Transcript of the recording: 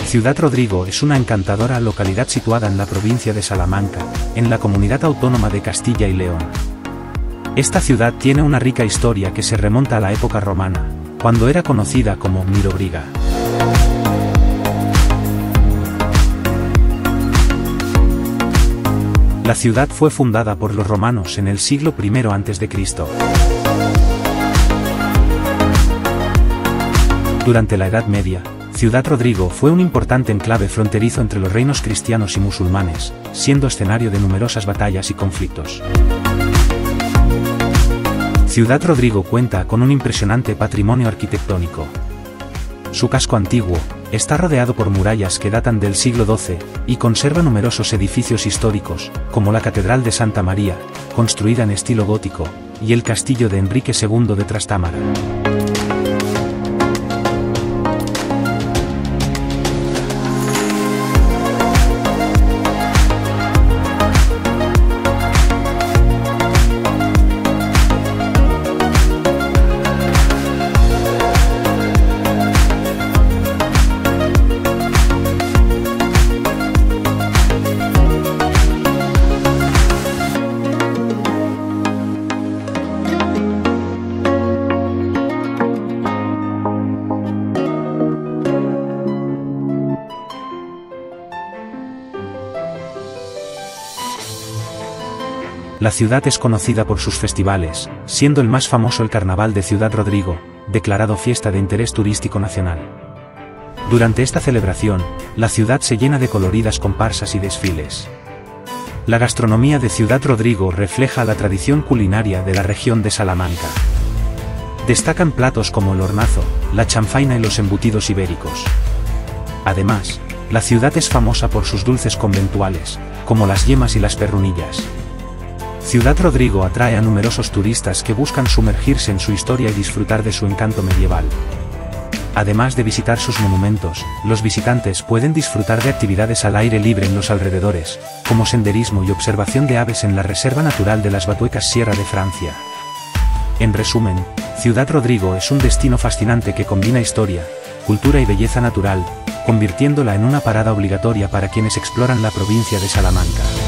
Ciudad Rodrigo es una encantadora localidad situada en la provincia de Salamanca, en la comunidad autónoma de Castilla y León. Esta ciudad tiene una rica historia que se remonta a la época romana, cuando era conocida como Mirobriga. La ciudad fue fundada por los romanos en el siglo I a.C. Durante la Edad Media, Ciudad Rodrigo fue un importante enclave fronterizo entre los reinos cristianos y musulmanes, siendo escenario de numerosas batallas y conflictos. Ciudad Rodrigo cuenta con un impresionante patrimonio arquitectónico. Su casco antiguo está rodeado por murallas que datan del siglo XII, y conserva numerosos edificios históricos, como la Catedral de Santa María, construida en estilo gótico, y el Castillo de Enrique II de Trastámara. La ciudad es conocida por sus festivales, siendo el más famoso el Carnaval de Ciudad Rodrigo, declarado fiesta de interés turístico nacional. Durante esta celebración, la ciudad se llena de coloridas comparsas y desfiles. La gastronomía de Ciudad Rodrigo refleja la tradición culinaria de la región de Salamanca. Destacan platos como el hornazo, la chanfaina y los embutidos ibéricos. Además, la ciudad es famosa por sus dulces conventuales, como las yemas y las perrunillas. Ciudad Rodrigo atrae a numerosos turistas que buscan sumergirse en su historia y disfrutar de su encanto medieval. Además de visitar sus monumentos, los visitantes pueden disfrutar de actividades al aire libre en los alrededores, como senderismo y observación de aves en la Reserva Natural de las Batuecas Sierra de Francia. En resumen, Ciudad Rodrigo es un destino fascinante que combina historia, cultura y belleza natural, convirtiéndola en una parada obligatoria para quienes exploran la provincia de Salamanca.